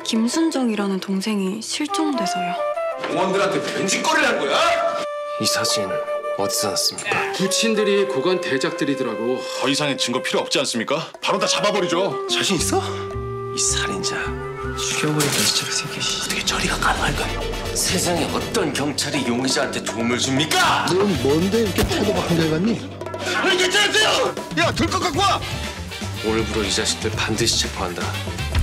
김순정이라는 동생이 실종돼서요. 공원들한테 변질거리를 한 거야? 이 사진 어디서 났습니까? 부친들이 고관 대작들이더라고. 더 이상의 증거 필요 없지 않습니까? 바로 다 잡아버리죠. 자신 있어? 이 살인자 죽여버릴 자식이 새끼. 어떻게 처리가 가능할까요? 세상에 어떤 경찰이 용의자한테 도움을 줍니까? 넌 뭔데 이렇게 포도박한 데 갔니? 괜찮으세요? 야, 들 것 갖고 와! 오늘부로 이 자식들 반드시 체포한다.